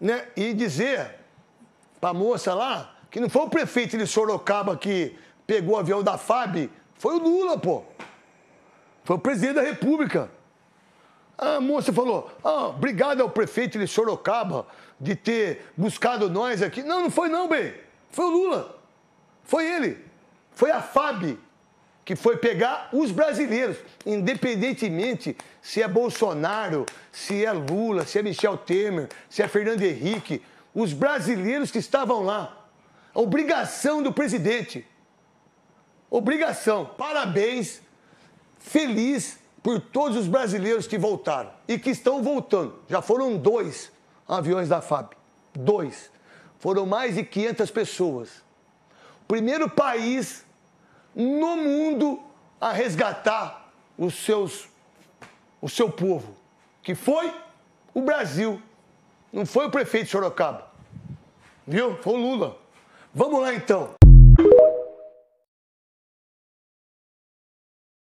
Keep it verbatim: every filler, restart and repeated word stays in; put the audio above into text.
né? E dizer para a moça lá que não foi o prefeito de Sorocaba que pegou o avião da F A B, foi o Lula, pô. Foi o presidente da República. A moça falou, ah, obrigado ao prefeito de Sorocaba de ter buscado nós aqui. Não, não foi não, bem. Foi o Lula. Foi ele. Foi a F A B que foi pegar os brasileiros, independentemente se é Bolsonaro, se é Lula, se é Michel Temer, se é Fernando Henrique, os brasileiros que estavam lá. A obrigação do presidente. Obrigação. Parabéns. Feliz por todos os brasileiros que voltaram e que estão voltando. Já foram dois aviões da F A B. Dois. Foram mais de quinhentas pessoas. O primeiro país no mundo a resgatar os seus, o seu povo, que foi o Brasil. Não foi o prefeito de Sorocaba. Viu? Foi o Lula. Vamos lá, então.